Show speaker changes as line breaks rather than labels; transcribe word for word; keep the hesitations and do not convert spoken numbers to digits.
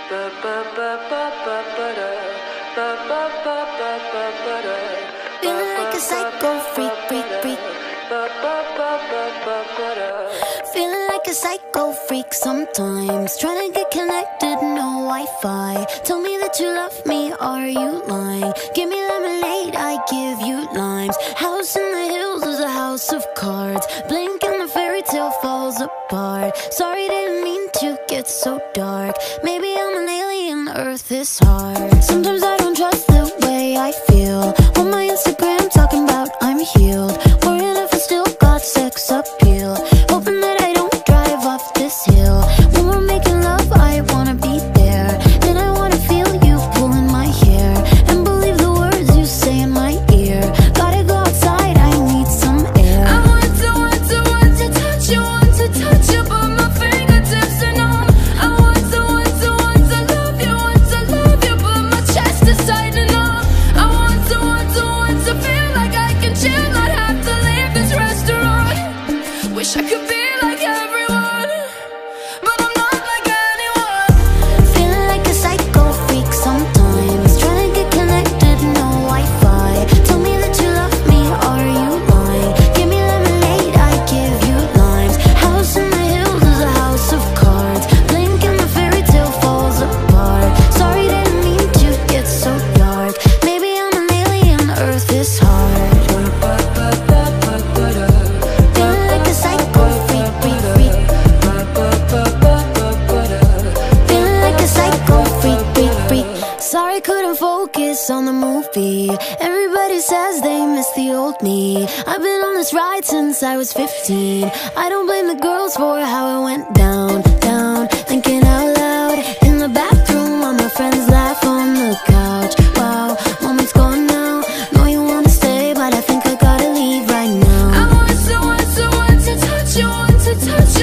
Feeling like a psycho freak, freak, freak. Feeling like a psycho freak sometimes. Trying to get connected, no Wi-Fi. Tell me that you love me, are you lying? Give me lemonade, I give you limes. House in the hills is a house of cards. Blink and the fairy tale falls apart. Sorry, didn't mean to get so dark. Maybe I'm an alien, Earth is hard. Sometimes I don't trust the way I feel. On my Instagram talking about I'm healed. Worrying if I still got sex appeal. Hoping that I don't drive off this hill. When we're making love, I wanna be there. Then I wanna feel you pulling my hair. And believe the words you say in my ear. Gotta go outside, I need some air.
I want to, want to, want to touch you, want to touch you, but my fingertips are numb. I want to, want to, want to love you, want to love you, but my chest is tightening up. I want to, want to, want to feel like I can chill, not have to leave this restaurant. Wish I could be like everyone, but I'm not like anyone.
Feeling like a psycho freak sometimes. Trying to get connected, no Wi-Fi. Tell me that you love me, are you lying? Give me lemonade, I give you limes. House in the hills is a house of cards. Blink and the fairy tale falls apart. Sorry, didn't mean to get so dark. Maybe I'm an alien, Earth is hard. Feeling like a psycho freak, freak, freak. Feeling like a psycho freak, freak, freak. Sorry, couldn't focus on the movie. Everybody says they miss the old me. I've been on this ride since I was fifteen. I don't blame the girls for how it went down, down. Thinking out loud in the bathroom while my friends laugh on the couch. Wow, moment's gone now. Know you wanna stay, but I think I gotta leave right now.
I want to, want to, want to touch you, want to touch